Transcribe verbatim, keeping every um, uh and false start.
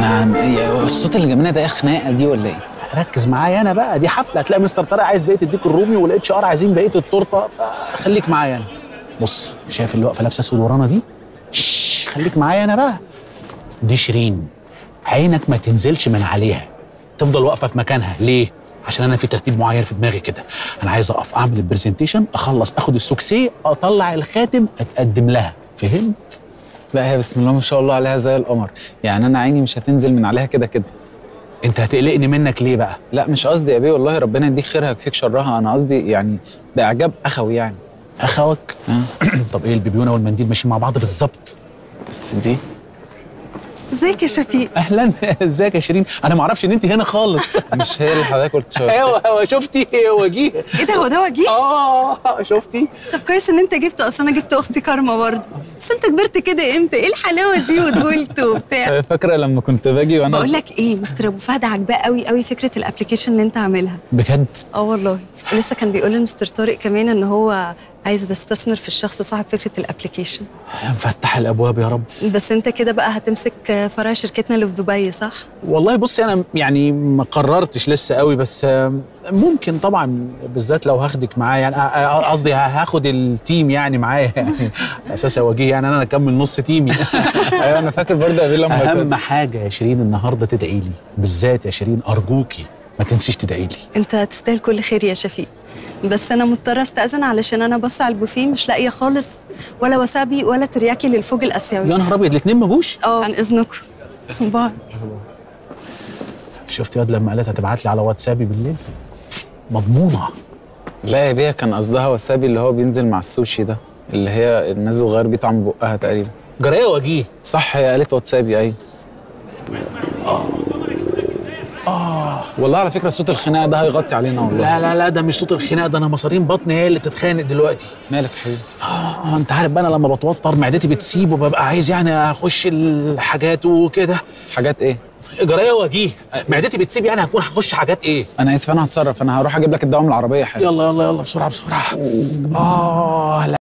انا الصوت اللي جنبنا ده خناقه دي ولا ايه؟ ركز معايا انا بقى، دي حفله هتلاقي مستر طارق عايز بقيه الديك الرومي والاتش ار عايزين بقيه التورته، فخليك معايا انا. بص شايف اللي واقفه لابسه اسود ورانا دي؟ شش خليك معايا انا بقى. دي شيرين، عينك ما تنزلش من عليها، تفضل واقفه في مكانها. ليه؟ عشان انا في ترتيب معين في دماغي كده، انا عايز اقف اعمل البرزنتيشن، اخلص اخد السوكسيه، اطلع الخاتم، اتقدم لها. فهمت؟ لا هي بسم الله ما شاء الله عليها زي القمر، يعني انا عيني مش هتنزل من عليها كده كده. انت هتقلقني منك ليه بقى؟ لا مش قصدي يا بيه والله، ربنا يديك خيرها ويكفيك شرها، انا قصدي يعني ده اعجاب اخوي يعني. اخوك؟ اه. طب ايه البيبيونه والمنديل ماشيين مع بعض بالظبط؟ بس دي ازيك يا شفيق؟ اهلا. ازيك يا شيرين؟ انا ما اعرفش ان انت هنا خالص. مش هي اللي حضرتك قلت شويه؟ ايوه ايوه شفتي وجيه. ايه ده، هو ده وجيه؟ اه شفتي؟ طب كويس ان انت جبت، اصل انا جبت اختي كارما برضه. بس انت كبرت كده امتى؟ ايه الحلاوه دي وطولت وبتاع؟ فاكره لما كنت باجي وانا بقول لك ايه، مستر ابو فهد عاجباه قوي قوي فكره الابلكيشن اللي انت عاملها. بجد؟ اه والله، ولسه كان بيقول لمستر طارق كمان ان هو عايز يستثمر في الشخص صاحب فكره الابلكيشن. مفتح الابواب يا رب. بس انت كده بقى هتمسك فرع شركتنا اللي في دبي صح؟ والله بصي انا يعني ما قررتش لسه قوي، بس ممكن طبعا بالذات لو هاخدك معايا، يعني قصدي هاخد التيم يعني معايا يعني اساس وجيه، يعني انا اكمل نص تيمي. ايوه انا فاكر برضه قبل لما اهم حاجه يا شيرين النهارده تدعي لي بالذات يا شيرين، ارجوكي ما تنسيش تدعي لي. انت تستاهل كل خير يا شفيق، بس انا مضطره استاذن علشان انا بص على البوفيه مش لاقيه خالص ولا وسابي ولا ترياكي للفوج الاسيوي. يا نهار ابيض، الاثنين ما جوش؟ اه عن اذنكم. باي. شفت ياد لما قالت هتبعت لي على واتسابي بالليل؟ مضمونه. لا يا بيه كان قصدها وسابي اللي هو بينزل مع السوشي ده، اللي هي الناس بتغير بيه طعم بقها تقريبا. جرايه وجيه؟ صح هي قالت واتسابي. ايوه. اه اه والله على فكره صوت الخناقه ده هيغطي علينا والله. لا لا لا ده مش صوت الخناقه، ده انا مصارين بطني هي اللي بتتخانق دلوقتي. مالك يا حبيبي؟ اه انت عارف بقى انا لما بتوتر معدتي بتسيب وببقى عايز يعني اخش الحاجات وكده. حاجات ايه؟ جرايه وجيه، معدتي بتسيب يعني هكون هخش حاجات ايه؟ انا اسف انا هتصرف، انا هروح اجيب لك الدواء من العربيه حالا. يلا يلا يلا بسرعه بسرعه. اه لا